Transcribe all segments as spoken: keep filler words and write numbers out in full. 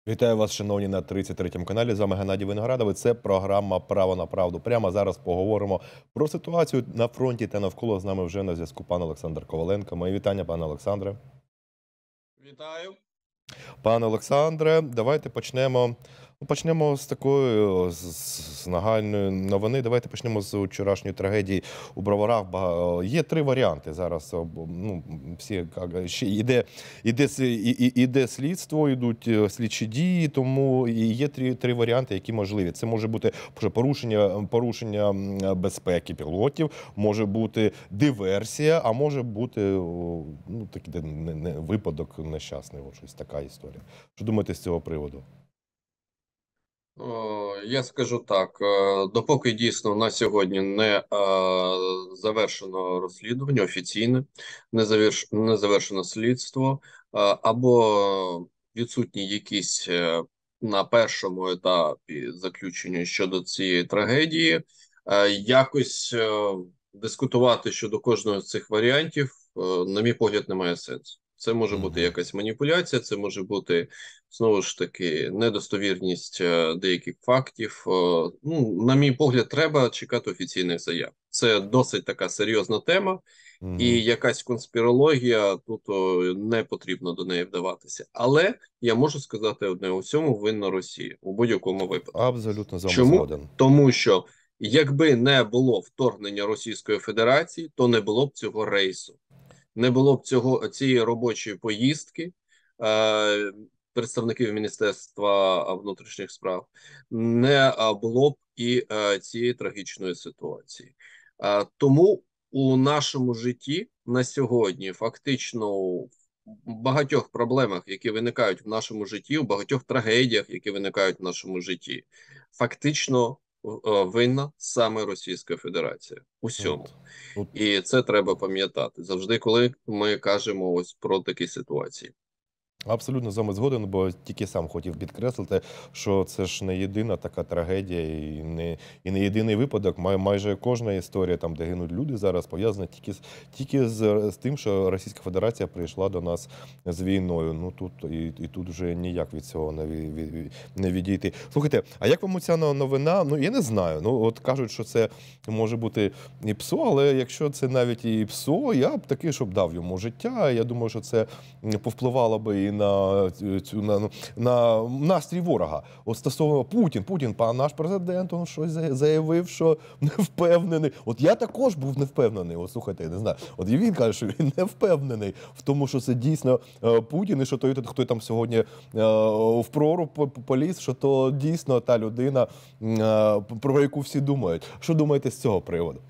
Вітаю вас, шановні, на тридцять третьому каналі. З вами Геннадій Виноградов. Це програма «Право на правду». Прямо зараз поговоримо про ситуацію на фронті та навколо. З нами вже на зв'язку пан Олександр Коваленко. Мої вітання, пане Олександре. Вітаю. Пане Олександре, давайте почнемо. Ну, почнемо з такої з, з нагальної новини. Давайте почнемо з вчорашньої трагедії у Броварах. Бага- Є три варіанти зараз. Ну, всі як, ще іде, іде, с- і- і- іде слідство, йдуть е, слідчі дії, тому і є три, три варіанти, які можливі. Це може бути вже порушення, порушення м, безпеки пілотів, може бути диверсія, а може бути о, ну, такий де не, не, випадок нещасний. От щось така історія. Що думаєте з цього приводу? О, Я скажу так, е, допоки дійсно на сьогодні не е, завершено розслідування офіційне, не заверш, не завершено слідство, е, або відсутні якісь е, на першому етапі заключення щодо цієї трагедії, е, якось е, дискутувати щодо кожного з цих варіантів, е, на мій погляд, немає сенсу. Це може бути Мгм. якась маніпуляція, це може бути знову ж таки недостовірність е, деяких фактів. Е, Ну, на мій погляд, треба чекати офіційних заяв. Це досить така серйозна тема, і Мгм. якась конспірологія тут о, не потрібно до неї вдаватися. Але я можу сказати одне: у всьому винна Росія у будь-якому випадку. Абсолютно з вами Чому? згоден. Тому що якби не було вторгнення Російської Федерації, то не було б цього рейсу, не було б цього цієї робочої поїздки е, представників Міністерства внутрішніх справ, не е, було б і е, цієї трагічної ситуації. Е, тому у нашому житті на сьогодні фактично в багатьох проблемах, які виникають в нашому житті, у багатьох трагедіях, які виникають в нашому житті, фактично е, винна саме Російська Федерація. Усьому. От, от І це треба пам'ятати завжди, коли ми кажемо ось про такі ситуації. абсолютно з вами згоден, бо тільки сам хотів підкреслити, що це ж не єдина така трагедія і не, і не єдиний випадок. Май, майже кожна історія, там, де гинуть люди зараз, пов'язана тільки, з, тільки з, з тим, що Російська Федерація прийшла до нас з війною. Ну тут і, і тут вже ніяк від цього не, від, від- не відійти. Слухайте, а як вам ця новина? Ну я не знаю. Ну от кажуть, що це може бути і ПСО, але якщо це навіть і ПСО, я б таки, щоб дав йому життя. Я думаю, що це повпливало би і на цю на, ну, на настрій ворога. От стосовно Путін, Путін, пан наш президент, він щось за- заявив, що не впевнений. От я також був не впевнений. От слухайте, я не знаю. От і він каже, що він не впевнений в тому, що це дійсно е, Путін, і що той, хто там сьогодні е, в проруб по- по- поліз, що то дійсно та людина, е, про яку всі думають. Що думаєте з цього приводу?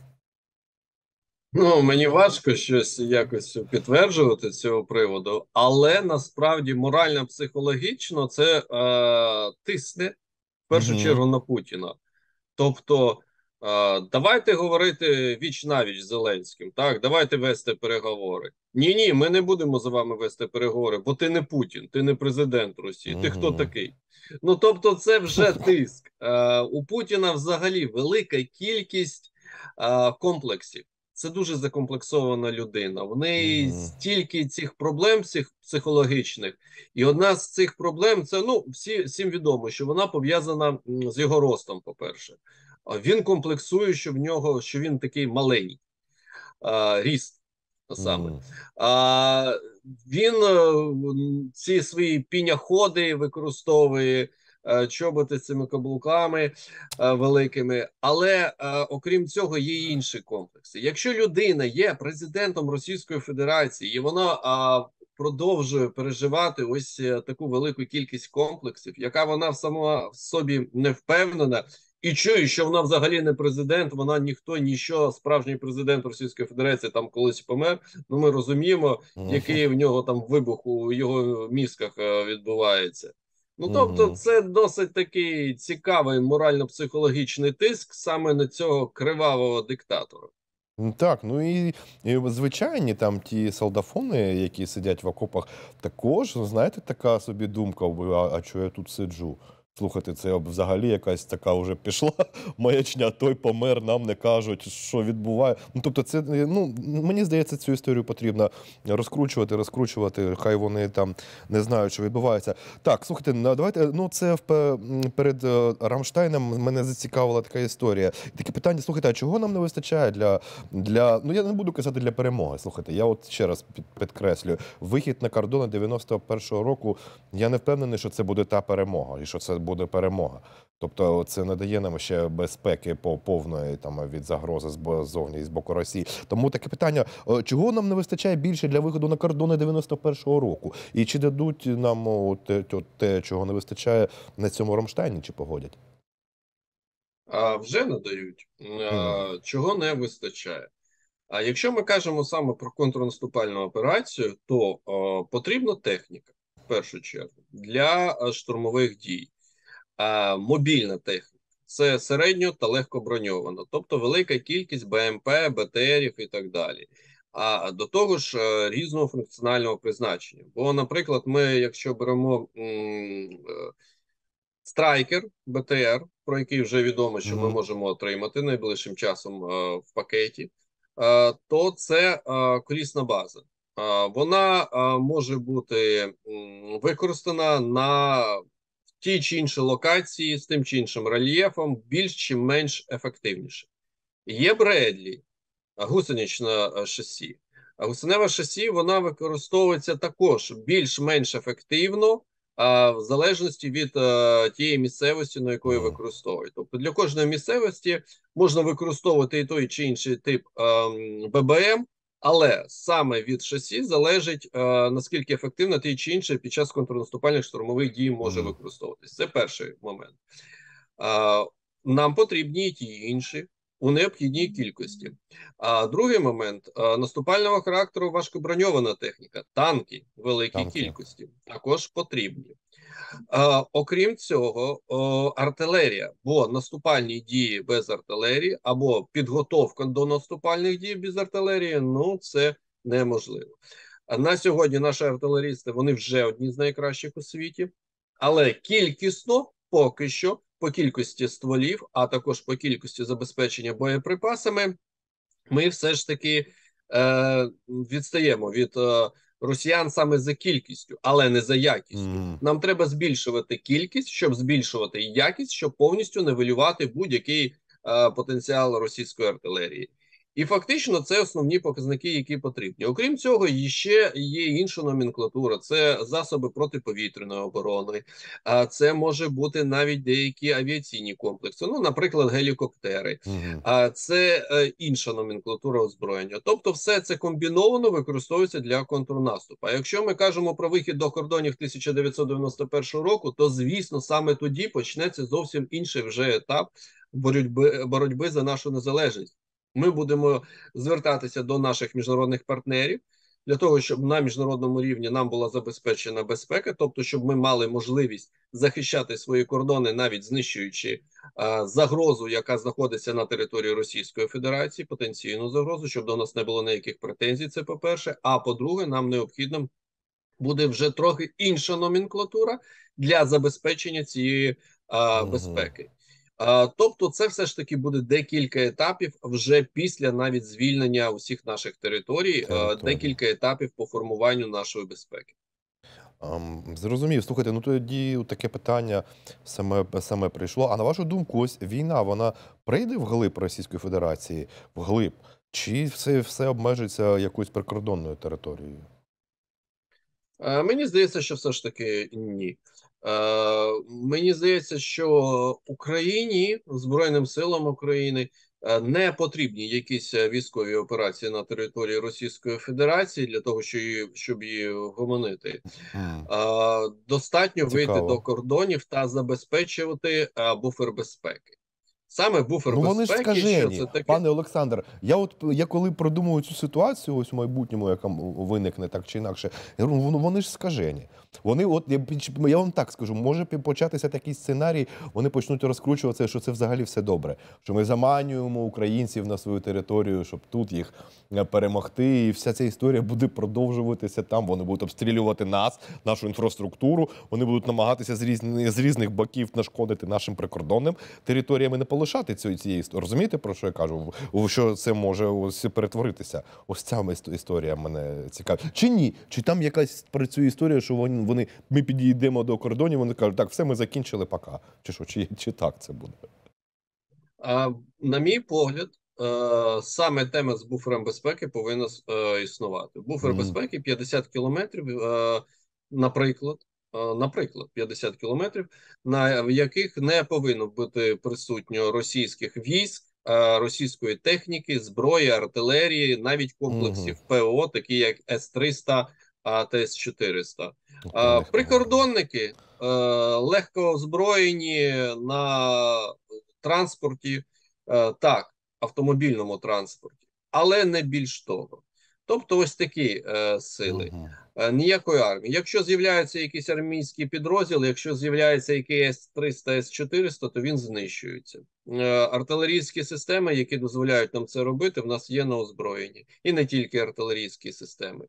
Ну, мені важко щось якось підтверджувати з цього приводу, але насправді морально-психологічно це е, тисне в першу Угу. чергу на Путіна. Тобто, е, давайте говорити віч навіч з Зеленським. Так, давайте вести переговори. Ні, ні, ми не будемо з вами вести переговори, бо ти не Путін, ти не президент Росії. Ти хто Угу. такий? Ну тобто, це вже тиск. Е, у Путіна взагалі велика кількість е, комплексів. Це дуже закомплексована людина. В неї Угу. стільки цих проблем псих, психологічних, і одна з цих проблем це ну всі всім відомо, що вона пов'язана м, з його ростом. По перше, він комплексує, що в нього що він такий маленький а, ріст саме. Угу. А, він е, ці свої піняходи використовує. е, Чоботи з цими каблуками е, великими, але е, окрім цього є й інші комплекси. Якщо людина є президентом Російської Федерації і вона а, продовжує переживати ось е, таку велику кількість комплексів, яка вона сама в собі не впевнена, і чує, що вона взагалі не президент, вона ніхто, ніщо, справжній президент Російської Федерації там колись помер. Ну ми розуміємо, який в нього там вибух у його мізках е, відбувається. Ну тобто, Угу. це досить такий цікавий морально-психологічний тиск саме на цього кривавого диктатора. М, Так, ну і, і звичайні там ті солдафони, які сидять в окопах, також, знаєте, така собі думка, а, а чого я тут сиджу? Слухайте, це взагалі якась така вже пішла маячня, той помер, нам не кажуть, що відбуває. Ну, тобто, це, ну, мені здається, цю історію потрібно розкручувати, розкручувати, хай вони там не знають, що відбувається. Так, слухайте, ну, давайте, ну, це перед Рамштайном мене зацікавила така історія. Таке питання, слухайте, а чого нам не вистачає для, для, ну, я не буду казати для перемоги, слухайте, я от ще раз підкреслюю, вихід на кордони дев'яносто першого року, я не впевнений, що це буде та перемога, і що це буде перемога. Тобто це не дає нам ще безпеки по повної там від загрози ззовні, з боку Росії. Тому таке питання, чого нам не вистачає більше для виходу на кордони дев'яносто першого року? І чи дадуть нам те, те, чого не вистачає на цьому Рамштайні, чи погодять? А вже надають. А, чого не вистачає? А якщо ми кажемо саме про контрнаступальну операцію, то о, потрібна техніка, в першу чергу, для штурмових дій. А, мобільна техніка. Це середньо та легко броньована, тобто велика кількість БМП, БТРів і так далі. А до того ж різного функціонального призначення. Бо, наприклад, ми, якщо беремо м, Страйкер, БТР, про який вже відомо, що mm-hmm. ми можемо отримати найближчим часом а, в пакеті, а, то це а, колісна база. А, вона а, може бути м, використана на тій чи іншій локації з тим чи іншим рельєфом більш чи менш ефективніше. Є Бредлі, гусеничне шасі. А гусеневе шасі вона використовується також більш-менш ефективно, а в залежності від а, тієї місцевості, на якої використовують. Тобто для кожної місцевості можна використовувати і той чи інший тип а, ББМ, але саме від шасі залежить, а, наскільки ефективно той чи інший під час контрнаступальних штурмових дій може mm. використовуватись. Це перший момент. А, нам потрібні і ті і інші у необхідній кількості. А другий момент, а, наступального характеру важкоброньована техніка, танки в великій танки. кількості також потрібні. А, окрім цього, о, артилерія, бо наступальні дії без артилерії або підготовка до наступальних дій без артилерії, ну це неможливо. А на сьогодні наші артилерісти, вони вже одні з найкращих у світі, але кількісно поки що по кількості стволів, а також по кількості забезпечення боєприпасами, ми все ж таки е, відстаємо від е, росіян саме за кількістю, але не за якістю. Mm. Нам треба збільшувати кількість, щоб збільшувати якість, щоб повністю нивелювати будь-який е, потенціал російської артилерії. І фактично це основні показники, які потрібні. Окрім цього, ще є інша номенклатура. Це засоби протиповітряної оборони, а це може бути навіть деякі авіаційні комплекси, ну, наприклад, гелікоптери. Угу. А це е, інша номенклатура озброєння. Тобто все це комбіновано використовується для контрнаступу. А якщо ми кажемо про вихід до кордонів тисяча дев'ятсот дев'яносто першого року, то, звісно, саме тоді почнеться зовсім інший вже етап боротьби, боротьби за нашу незалежність. Ми будемо звертатися до наших міжнародних партнерів для того, щоб на міжнародному рівні нам була забезпечена безпека, тобто, щоб ми мали можливість захищати свої кордони, навіть знищуючи а, загрозу, яка знаходиться на території Російської Федерації, потенційну загрозу, щоб до нас не було ніяких претензій, це по-перше. А по-друге, нам необхідно буде вже трохи інша номенклатура для забезпечення цієї а, безпеки. А, тобто це все ж таки буде декілька етапів вже після навіть звільнення усіх наших територій, а, декілька етапів по формуванню нашої безпеки. Um, зрозумів. Слухайте, ну тоді таке питання саме, саме прийшло. А на вашу думку, ось війна, вона прийде вглиб Російської Федерації, вглиб? Чи все, все обмежиться якоюсь прикордонною територією? А, мені здається, що все ж таки ні. Е, мені здається, що Україні, Збройним силам України е, не потрібні якісь військові операції на території Російської Федерації для того, щоб її, щоб її вгомонити. Mm. Е, достатньо Цікаво. вийти до кордонів та забезпечувати е, буфер безпеки. Саме буфер Ну вони ж безпеки, що скажені, це таке? пане Олександр. Я от я коли продумую цю ситуацію, ось в майбутньому, яка виникне так чи інакше, я говорю, ну, вони ж скажені. Вони, от я, я вам так скажу, може початися такий сценарій, вони почнуть розкручуватися, що це взагалі все добре. Що ми заманюємо українців на свою територію, щоб тут їх перемогти, і вся ця історія буде продовжуватися там. Вони будуть обстрілювати нас, нашу інфраструктуру, вони будуть намагатися з різних, з різних боків нашкодити нашим прикордонним територіям і не полишати цієї історії. Розумієте, про що я кажу? Що це може ось перетворитися? Ось ця історія мене цікавить. Чи ні? Чи там якась працює історія, що вони, вони ми підійдемо до кордонів, вони кажуть, так, все, ми закінчили, пока. Чи що? Чи, чи так це буде? А, на мій погляд, е, саме тема з буфером безпеки повинна е, існувати. Буфер mm. безпеки п'ятдесят кілометрів, е, наприклад, е, наприклад, п'ятдесят кілометрів, на в яких не повинно бути присутньо російських військ, е, російської техніки, зброї, артилерії, навіть комплексів mm. ПО, такі як С триста та С чотириста. Е, прикордонники е, легко озброєні на транспорті, е, так, автомобільному транспорті, але не більш того. Тобто ось такі е, сили. Uh-huh. Е, ніякої армії. Якщо з'являється якийсь армійський підрозділ, якщо з'являється якийсь С триста, С чотириста, то він знищується. Е, артилерійські системи, які дозволяють нам це робити, в нас є на озброєнні. І не тільки артилерійські системи.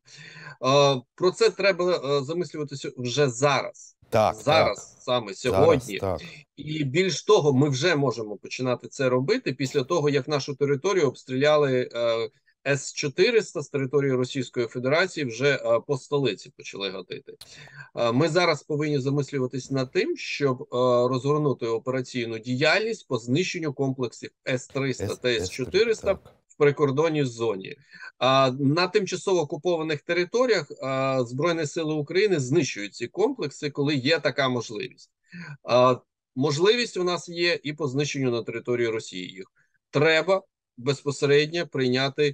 Е, про це треба е, замислюватися вже зараз. Так, зараз, так. саме сьогодні. Зараз, так. І більш того, ми вже можемо починати це робити після того, як нашу територію обстріляли е, С чотириста з території Російської Федерації, вже е, по столиці почали гатити. Е, ми зараз повинні замислюватись над тим, щоб е, розгорнути операційну діяльність по знищенню комплексів С триста та С чотириста в прикордонній зоні. А на тимчасово окупованих територіях а, Збройні Сили України знищують ці комплекси, коли є така можливість. А, можливість у нас є і по знищенню на території Росії їх. Треба безпосередньо прийняти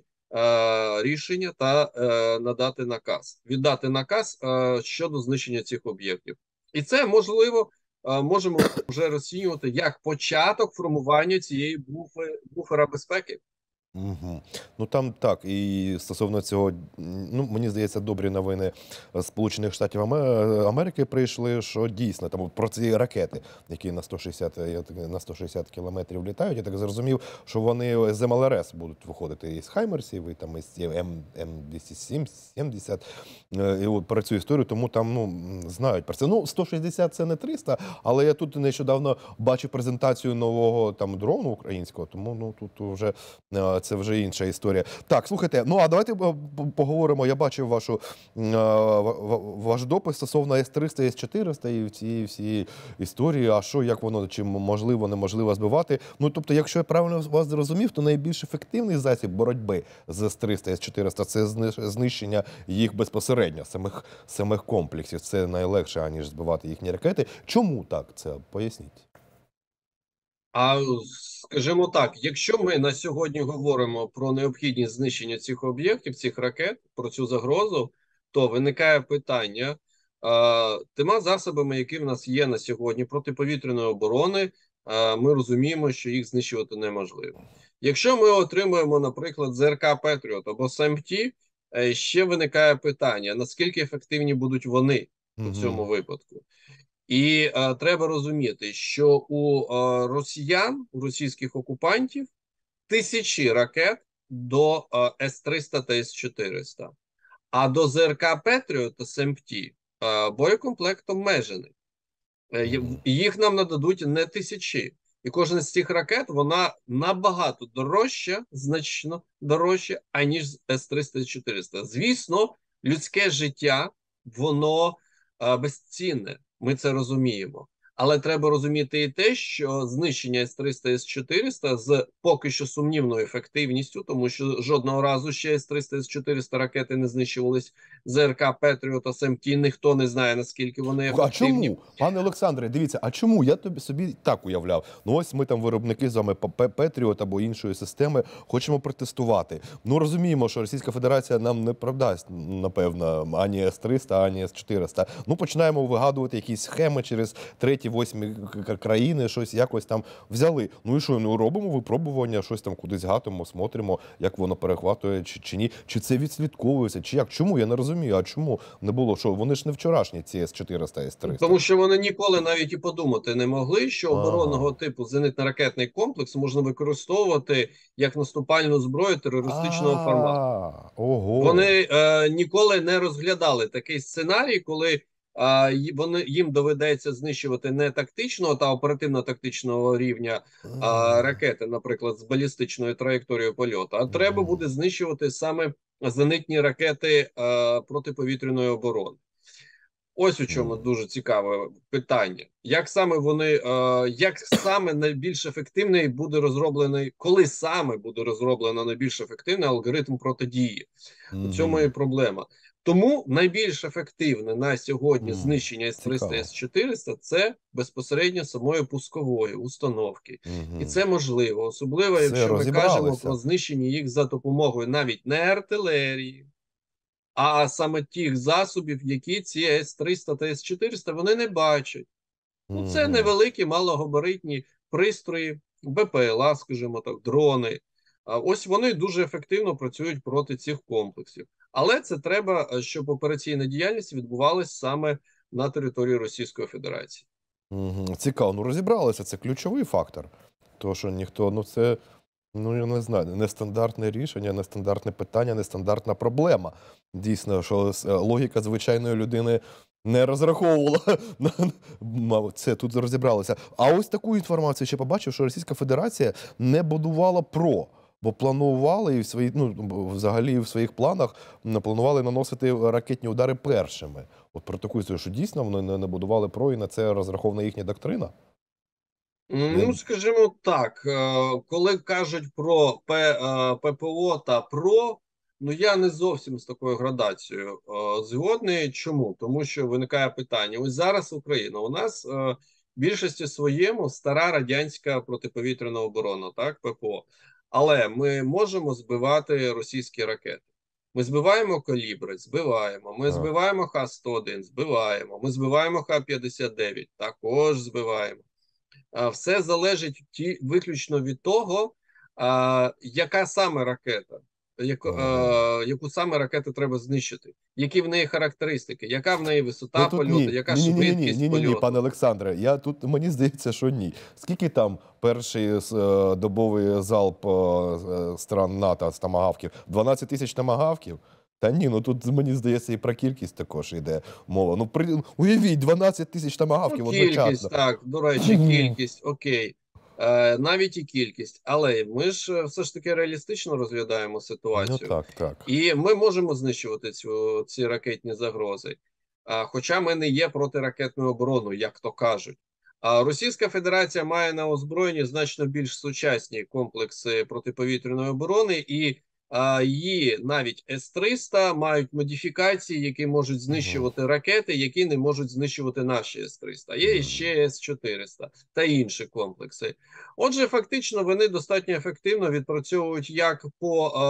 а, рішення та а, надати наказ. Віддати наказ а, щодо знищення цих об'єктів. І це, можливо, а, можемо вже розцінювати як початок формування цієї буфери, буфера безпеки. Угу. Ну там так, і стосовно цього, ну мені здається, добрі новини з Сполучених Штатів Америки прийшли, що дійсно там про ці ракети, які на сто шістдесят, на сто шістдесят кілометрів літають, я так зрозумів, що вони з Ем Ел Ар Ес будуть виходити із Хаймерсів, і там із Ем двісті сімдесят, і от про цю історію, тому там, ну, знають про це. Ну, сто шістдесят це не триста, але я тут нещодавно бачив презентацію нового там дрону українського, тому, ну, тут вже це вже інша історія. Так, слухайте, ну а давайте поговоримо. Я бачив вашу, ваш допис стосовно С триста, С чотириста і цієї всі історії, а що, як воно, чи можливо, неможливо збивати. Ну, тобто, якщо я правильно вас зрозумів, то найбільш ефективний засіб боротьби з С триста, С чотириста – це знищення їх безпосередньо, самих, самих комплексів. Це найлегше, аніж збивати їхні ракети. Чому так? Це поясніть. А скажімо так, якщо ми на сьогодні говоримо про необхідність знищення цих об'єктів, цих ракет, про цю загрозу, то виникає питання а, тими засобами, які в нас є на сьогодні протиповітряної оборони, а, ми розуміємо, що їх знищувати неможливо. Якщо ми отримуємо, наприклад, З Р К Петріот або С Ем Ті, ще виникає питання, наскільки ефективні будуть вони у цьому mm-hmm. випадку. І а, треба розуміти, що у а, росіян, у російських окупантів тисячі ракет до а, С триста та С чотириста, а до З Р К Петріот та С Ем Ті а, боєкомплект обмежений. Mm-hmm. Їх нам нададуть не тисячі. І кожна з цих ракет, вона набагато дорожча, значно дорожча, аніж С триста, С чотириста. Звісно, людське життя, воно а, безцінне. Ми це розуміємо. Але треба розуміти і те, що знищення С триста, С чотириста з поки що сумнівною ефективністю, тому що жодного разу ще С триста, С чотириста ракети не знищувались, З Р К Петріот та С Ем Ті, ніхто не знає, наскільки вони ефективні. А чому? Пане Олександре, дивіться, а чому? Я тобі собі так уявляв. Ну ось ми там виробники з вами Петріот або іншої системи хочемо протестувати. Ну розуміємо, що Російська Федерація нам не продасть, напевно, ані С триста, ані С чотириста. Ну починаємо вигадувати якісь схеми через треті ті восьмі країни щось якось там взяли. Ну і що, ну робимо випробування, щось там кудись гатимо, смотримо, як воно перехватує чи, чи ні. Чи це відслідковується, чи як? Чому? Я не розумію, а чому не було? Що, вони ж не вчорашні, ці С чотириста, С триста. Тому що вони ніколи навіть і подумати не могли, що оборонного Ага. типу зенитно-ракетний комплекс можна використовувати як наступальну зброю терористичного формату. А, ого. Вони е, ніколи не розглядали такий сценарій, коли е, й- вони, їм доведеться знищувати не тактичного та оперативно-тактичного рівня е, М, ракети, наприклад, з балістичною траєкторією польоту, а треба мгм. буде знищувати саме зенитні ракети е, протиповітряної оборони. Ось у чому М. дуже цікаве питання. Як саме вони, е, як саме найбільш ефективний буде розроблений, коли саме буде розроблено найбільш ефективний алгоритм протидії? У цьому і Мгм. проблема. Тому найбільш ефективне на сьогодні М. знищення С триста, Цікаво. С чотириста це безпосередньо самої пускової установки. І Мгм. це можливо, особливо Все, якщо ми кажемо розібралися. про знищення їх за допомогою навіть не артилерії, а саме тих засобів, які ці С триста та С чотириста вони не бачать. Ну, це Мгм. невеликі малогабаритні пристрої, Б П Л А, скажімо так, дрони. А ось вони дуже ефективно працюють проти цих комплексів. Але це треба, е, щоб операційна діяльність відбувалась саме на території Російської Федерації. Мгм. Цікаво. Ну розібралися, це ключовий фактор. То, що ніхто, ну це, ну я не знаю, нестандартне рішення, нестандартне питання, нестандартна проблема. Дійсно, що с- логіка звичайної людини не розраховувала на на це. Тут розібралися. А ось таку інформацію ще побачив, що Російська Федерація не будувала ПРО. Бо планували і в свої, ну взагалі в своїх планах м, планували наносити ракетні удари першими. От про таку історію, що дійсно вони не, не будували ПРО, і на це розрахована їхня доктрина. М, Ну, Не... скажімо так, е, коли кажуть про П, е, П П О та ПРО, ну я не зовсім з такою градацією е, згодний. Чому? Тому що виникає питання: ось зараз Україна у нас е, в більшості своєму стара радянська протиповітряна оборона, так, П П О. Але ми можемо збивати російські ракети. Ми збиваємо калібри, збиваємо. Ми Так. збиваємо Х сто один, збиваємо. Ми збиваємо Х п'ятдесят дев'ять, також збиваємо. А, все залежить ті, виключно від того, а, яка саме ракета, яку, Ага. а, яку саме ракету треба знищити, які в неї характеристики, яка в неї Ну висота тут польоту, ні. яка Ні, ні, ні, ні, ні, швидкість ні, ні, ні, пане польоту. Олександре. Я тут мені здається, що ні. Скільки там перший е, добовий залп е, стран НАТО з томагавків? дванадцять тисяч томагавків? Та ні, ну тут мені здається, і про кількість також йде мова. Ну при уявіть, дванадцять тисяч Ну, томагавків одночасно. кількість, так, до речі, кількість, окей. Е, навіть і кількість, але ми ж е, все ж таки реалістично розглядаємо Ну ситуацію. так, так. І ми можемо знищувати цю, ці ракетні загрози. А, хоча ми не є протиракетною обороною, як то кажуть. А Російська Федерація має на озброєнні значно більш сучасні комплекси протиповітряної оборони, і а, її навіть С триста мають модифікації, які можуть Угу. знищувати ракети, які не можуть знищувати наші С триста. Є ще С чотириста та інші комплекси. Отже, фактично вони достатньо ефективно відпрацьовують як по е,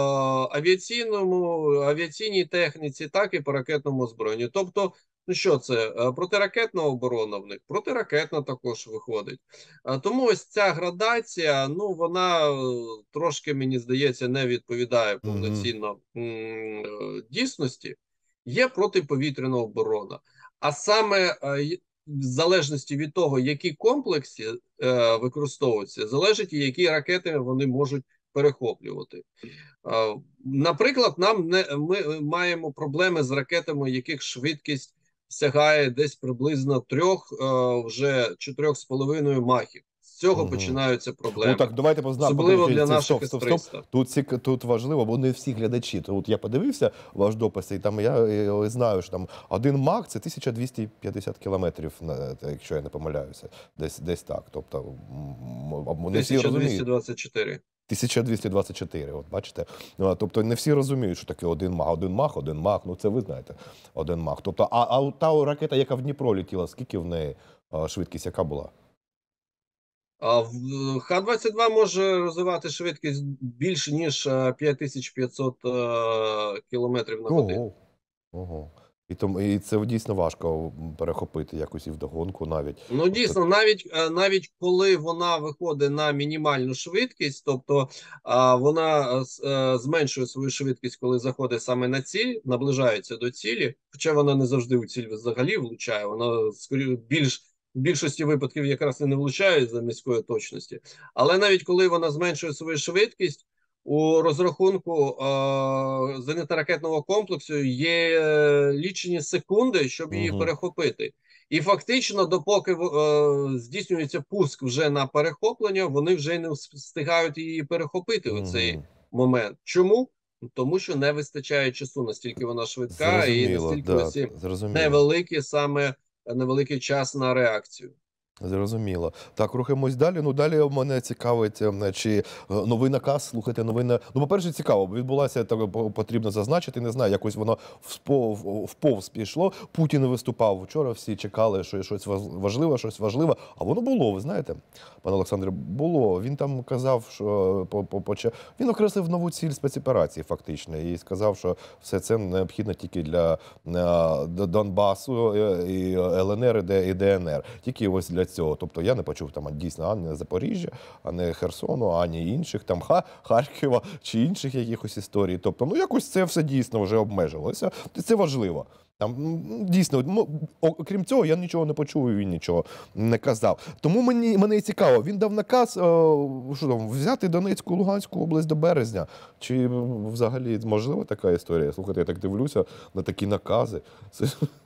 авіаційному авіаційній техніці, так і по ракетному озброєнню. Тобто, ну що це е, протиракетна оборона в них? Протиракетна також виходить. Е, тому ось ця градація, ну вона е, трошки мені здається не відповідає Угу. повноцінно м, е, дійсності. Є протиповітряна оборона. А саме е, в залежності від того, які комплекси е, використовуються, залежить і які ракети вони можуть перехоплювати. Е, наприклад, нам не ми маємо проблеми з ракетами, яких швидкість сягає десь приблизно трьох, е, вже чотирьох з половиною махів. З цього Угу. починаються О, проблеми, так давайте позна особливо подивіться. для Це наших стоп, стоп, стоп. С триста. Тут ці тут важливо, бо не всі глядачі. Тут я подивився ваш допис, і там я е, знаю, що там один мах це тисяча двісті п'ятдесят кілометрів, на- та, якщо я не помиляюся, десь десь так. Тобто м, м, не всі розуміють. тисяча двісті двадцять чотири. тисяча двісті двадцять чотири, от бачите. А, Тобто не всі розуміють, що таке один мах. Один мах, один мах. Ну це ви знаєте, один мах. Тобто, а, а та ракета, яка в Дніпро летіла, скільки в неї а, швидкість, яка була? А в Х двадцять два може розвивати швидкість більше ніж е, п'ять тисяч п'ятсот е, кілометрів на годину. Ого. Ого. І тому і це дійсно важко перехопити якось і вдогонку навіть. Ну, Тобто, дійсно, навіть е, навіть коли вона виходить на мінімальну швидкість, тобто а, вона е, с- е, зменшує свою швидкість, коли заходить саме на ціль, наближається до цілі, хоча вона не завжди у ціль взагалі влучає, вона скоріше більш в більшості випадків якраз і не влучає за низької точності. Але навіть коли вона зменшує свою швидкість, у розрахунку е, зенитно-ракетного комплексу є е, лічені секунди, щоб її угу, перехопити. І фактично, допоки е, здійснюється пуск вже на перехоплення, вони вже не встигають її перехопити у цей угу. момент. Чому? Тому що не вистачає часу, настільки вона швидка, і Зрозуміло, настільки да, ось зрозуміло. невеликий саме невеликий час на реакцію. Зрозуміло. Так, рухаємось далі. Ну, далі мене цікавить, ем, чи е, новий наказ, слухайте, новий на... Ну, по-перше, цікаво, відбулася, так по- потрібно зазначити, не знаю, якось воно вспов, вповз пішло. Путін виступав вчора, всі чекали, що щось важ- важливе, щось важливе. А воно було, ви знаєте, пане Олександре, було. Він там казав, що по, по, поча- він окреслив нову ціль спецоперації, фактично, і сказав, що все це необхідно тільки для е, Д- Донбасу, е, і Л Н Р, і Д- і Д Н Р. Тільки ось для цього. Тобто я не почув там дійсно ані Запоріжжя, ані Херсону, ані інших там Ха, Харкова чи інших якихось історій. Тобто, ну якось це все дійсно вже обмежилося. І це важливо. Там м, дійсно, ну, окрім цього, я нічого не почув, і він нічого не казав. Тому мені мене і цікаво. Він дав наказ, е, що там, взяти Донецьку, Луганську область до березня. Чи м, взагалі можлива така історія? Слухайте, я так дивлюся на такі накази. Це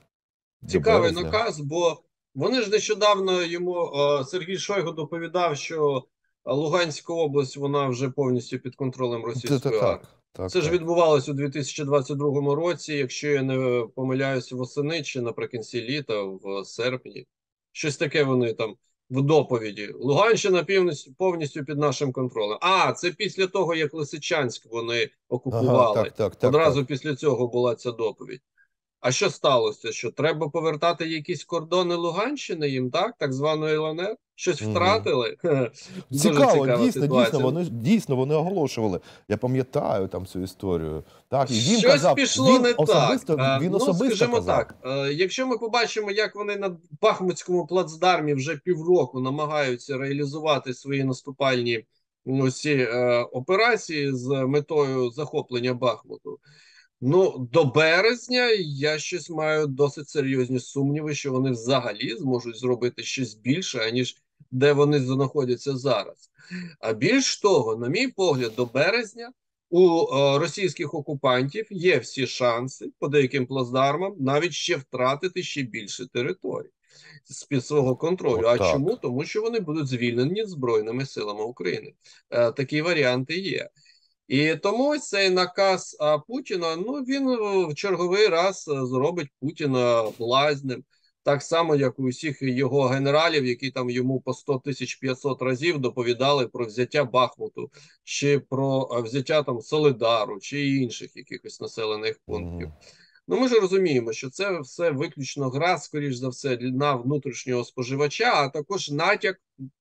до Цікавий березня. наказ, бо вони ж нещодавно йому е, Сергій Шойгу доповідав, що Луганська область вона вже повністю під контролем Це, це російської армії. так, так, Це ж так. відбувалось у дві тисячі двадцять другому році, якщо я не помиляюсь, восени чи наприкінці літа, в серпні. Щось таке вони там в доповіді. Луганщина повністю, повністю під нашим контролем. А, це після того, як Лисичанськ вони Ага, так, окупували. так, так, Одразу так. після цього була ця доповідь. А що сталося? Що треба повертати якісь кордони Луганщини їм, так? Так званої Л Н Р? Щось Угу. втратили? Хе, дуже Цікаво, цікава дійсно, дійсно, ситуація. вони дійсно вони оголошували. Я пам'ятаю там цю історію. Так, і він Щось казав, пішло він не так. особисто, Е, він ну, особисто скажімо казав. так, е, якщо ми побачимо, як вони на Бахмутському плацдармі вже півроку намагаються реалізувати свої наступальні м, ось ці е, операції з метою захоплення Бахмуту, ну, до березня я щось маю досить серйозні сумніви, що вони взагалі зможуть зробити щось більше, аніж де вони знаходяться зараз. А більш того, на мій погляд, до березня у е, російських окупантів є всі шанси по деяким плацдармам навіть ще втратити ще більше територій з-під свого контролю. А чому? Отак. Тому що вони будуть звільнені Збройними силами України. Е, такі варіанти є. І тому ось цей наказ а, Путіна, ну він е, в черговий раз е, зробить Путіна блазнем, так само, як у всіх його генералів, які там йому по сто тисяч п'ятсот разів доповідали про взяття Бахмуту, чи про е, взяття там Солидару, чи інших якихось населених пунктів. Угу. Ну ми ж розуміємо, що це все виключно гра, скоріш за все, на внутрішнього споживача, а також натяк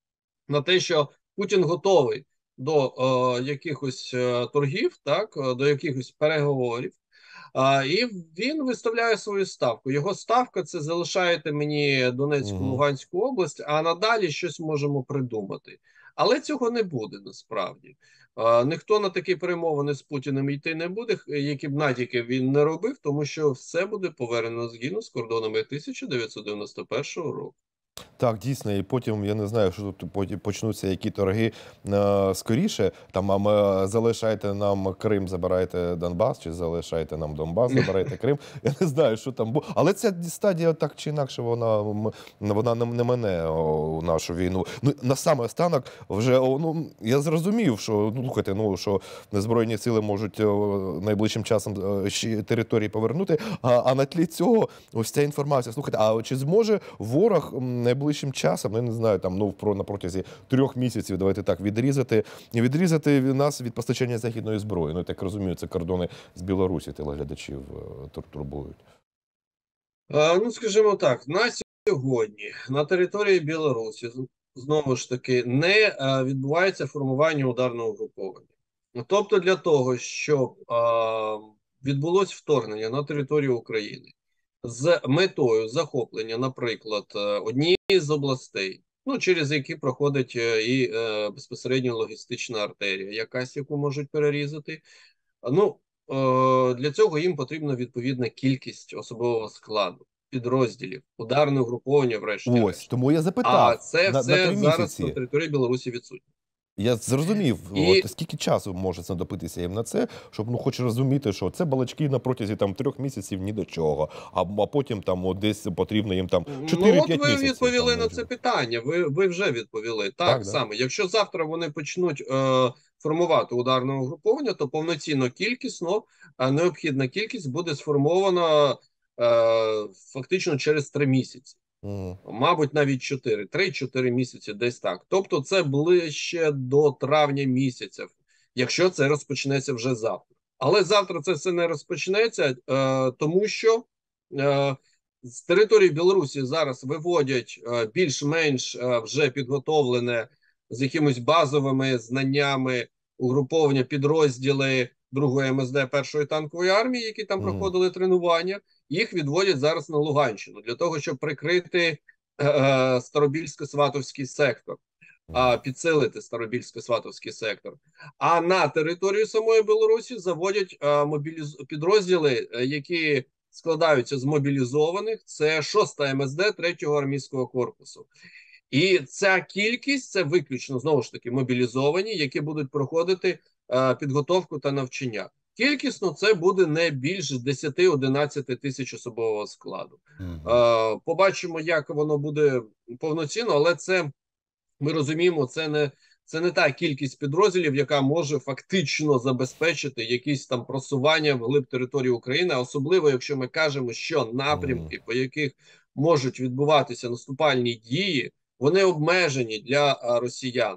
на те, що Путін готовий до е, якихось е, торгів, так, е, до якихось переговорів. А, і він виставляє свою ставку. Його ставка це залишаєте мені Донецьку, Угу. Луганську область, а надалі щось можемо придумати. Але цього не буде насправді. А, ніхто на такі перемовини з Путіним йти не буде, які б натяки він не робив, тому що все буде повернено згідно з кордонами тисяча дев'ятсот дев'яносто першого року. Так, дійсно, і потім я не знаю, що тут потім почнуться які торги е, скоріше. Там а ми залишайте нам Крим, забирайте Донбас, чи залишайте нам Донбас, забирайте Крим. Я не знаю, що там буде. Але ця стадія так чи інакше вона м- вона не, не мене у нашу війну. Ну на саме останок вже о, ну я зрозумів, що ну слухайте, ну що Збройні сили можуть о, найближчим часом е, ще території повернути. А, а на тлі цього ось ця інформація. Слухайте, а чи зможе ворог м, найближчим часом, я не знаю, там ну про на протязі трьох місяців, давайте так відрізати, відрізати нас від постачання західної зброї. Ну я так розумію, це кордони з Білорусі телеглядачів е, тур- турбують. А, ну, скажімо так, на сьогодні на території Білорусі з- знову ж таки не е, відбувається формування ударного угруповання. Тобто для того, щоб е, відбулось вторгнення на територію України, з метою захоплення, наприклад, е, однієї з областей, ну, через які проходить е, і е, безпосередньо логістична артерія, якась, яку можуть перерізати. Ну, е, для цього їм потрібна відповідна кількість особового складу, підрозділів, ударне угруповання, Ось, врешті-решт. тому я А запитав це на, на все три зараз на місяці. території Білорусі відсутнє. Я зрозумів, І от скільки часу може знадобитися їм на це, щоб ну хоч розуміти, що це балачки на протязі там трьох місяців ні до чого, а, а потім там от десь потрібно їм там ну, чотири-п'ять от ви місяців. відповіли Там, на це питання. Ви ви вже відповіли так, так да? само. Якщо завтра вони почнуть е, формувати ударне угруповання, то повноцінно кількісно е, необхідна кількість буде сформована е, фактично через три місяці. Мгм. Мабуть, навіть чотири, три-чотири місяці, десь так. Тобто, це ближче до травня місяця, якщо це розпочнеться вже завтра. Але завтра це все не розпочнеться, е, тому що е, з території Білорусі зараз виводять е, більш-менш е, вже підготовлене з якимись базовими знаннями угруповання підрозділи другої ем ес де першої танкової армії, які там Мгм. проходили тренування. Їх відводять зараз на Луганщину для того, щоб прикрити е, е, Старобільсько-Сватовський сектор, а Мгм. підсилити Старобільсько-Сватовський сектор. А на територію самої Білорусі заводять е, мобіліз... підрозділи, е, які складаються з мобілізованих. Це шоста ем ес де третього армійського корпусу. І ця кількість це виключно знову ж таки мобілізовані, які будуть проходити е, підготовку та навчання. Кількісно це буде не більше десять-одинадцять тисяч особового складу. Мгм. Е, побачимо, як воно буде повноцінно, але це ми розуміємо, це не це не та кількість підрозділів, яка може фактично забезпечити якісь там просування вглиб території України, особливо якщо ми кажемо, що Мгм. напрямки, по яких можуть відбуватися наступальні дії, вони обмежені для а, росіян.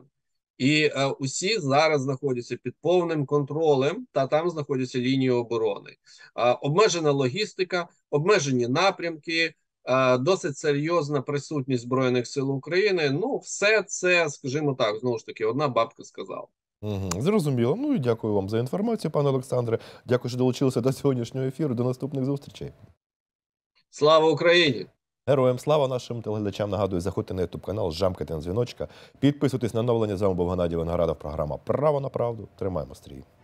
І а, усі зараз знаходяться під повним контролем, та там знаходяться лінії оборони. А, обмежена логістика, обмежені напрямки, а, досить серйозна присутність Збройних сил України. Ну, все це, скажімо так, знову ж таки, одна бабка сказала. Мгм. Зрозуміло. Ну і дякую вам за інформацію, пане Олександре. Дякую, що долучилися до сьогоднішнього ефіру. До наступних зустрічей. Слава Україні! Героям слава, нашим телеглядачам. Нагадую, заходьте на ютуб канал, жамкайте на дзвіночка, підписуйтесь на оновлення. З вами був Геннадій Виноградов. Програма «Право на правду». Тримаємо стрій.